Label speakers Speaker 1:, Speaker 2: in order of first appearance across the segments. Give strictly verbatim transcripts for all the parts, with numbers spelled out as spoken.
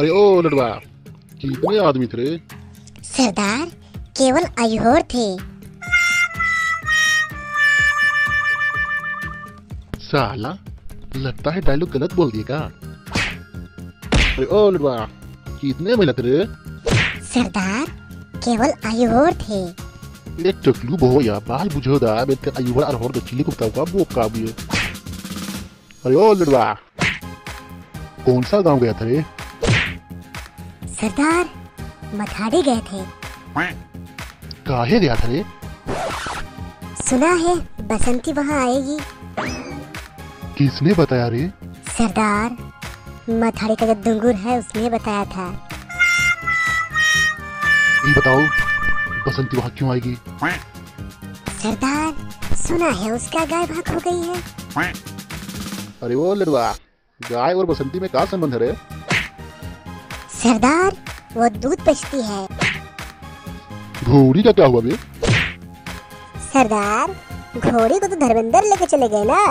Speaker 1: अरे ओ लड़वा, कितने आदमी थे?
Speaker 2: सरदार केवल अय्योर थे।
Speaker 1: साला, लगता है डायलॉग गलत बोल दिया का। अरे ओ लड़वा, कितने महिला थे?
Speaker 2: सरदार केवल अय्योर थे।
Speaker 1: एक टकलू बहो या बाल बुझो दा बेट का अय्योर और होर चिल्ली को बताओ वो का भी है। अरे ओ लड़वा, कौन सा गांव गया था रे?
Speaker 2: सरदार मथाड़ी गए थे।
Speaker 1: काहे गया था रे?
Speaker 2: सुना है बसंती वहाँ आएगी।
Speaker 1: किसने बताया रे?
Speaker 2: सरदार मथाड़ी का जो दुंगुर है उसने बताया था।
Speaker 1: ये बताओ बसंती वहाँ क्यों आएगी?
Speaker 2: सरदार सुना है उसका गाय भाग हो गई है।
Speaker 1: अरे वो लड़वा, गाय और बसंती में क्या संबंध है रे?
Speaker 2: सरदार वो दूध बेचती है।
Speaker 1: घोड़ी का क्या हुआ बे?
Speaker 2: सरदार घोड़ी को तो धर्मेंद्र लेके चले गए ना।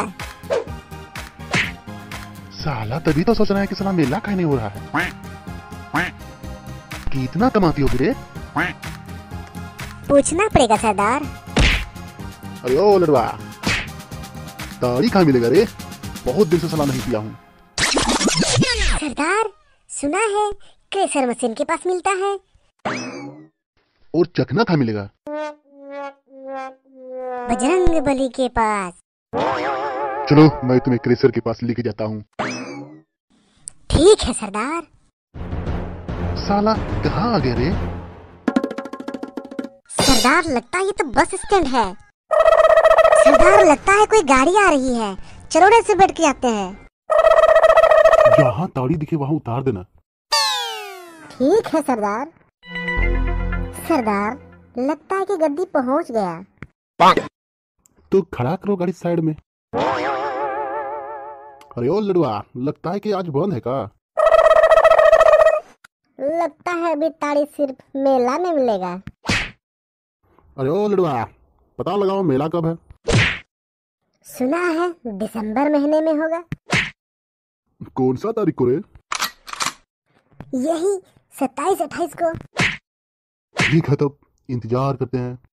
Speaker 1: साला तभी तो सोच रहा है कि साला मेला काहे नहीं हो रहा है। कितना कमाती होगी रे?
Speaker 2: पूछना पड़ेगा सरदार।
Speaker 1: अरे ओ लड़वा, ताड़ी कहाँ मिलेगा रे? बहुत दिन से सलाह नहीं पिया हूँ।
Speaker 2: सरदार सुना है क्रेशर मशीन के पास मिलता है।
Speaker 1: और चखना कहाँ मिलेगा?
Speaker 2: बजरंग बली के पास।
Speaker 1: चलो मैं तुम्हें क्रेशर के पास लेके जाता हूँ।
Speaker 2: ठीक है सरदार।
Speaker 1: साला कहाँ आ गए रे?
Speaker 2: सरदार लगता है ये तो बस स्टैंड है। सरदार लगता है कोई गाड़ी आ रही है, चलो ना से बैठ के आते हैं।
Speaker 1: जहाँ ताड़ी दिखे वहाँ उतार देना।
Speaker 2: ठीक है सरदार। सरदार लगता है कि गद्दी पहुंच गया।
Speaker 1: तो खड़ा करो गाड़ी साइड में। अरे ओ लड़वा, लगता है कि आज बंद है का?
Speaker 2: लगता है अभी ताड़ी सिर्फ मेला में मिलेगा।
Speaker 1: अरे ओ लड़वा, पता लगाओ मेला कब है?
Speaker 2: सुना है दिसंबर महीने में होगा।
Speaker 1: कौन सा तारीख को रे?
Speaker 2: यही सत्ताईस अट्ठाईस को।
Speaker 1: ठीक है, तो इंतजार करते हैं।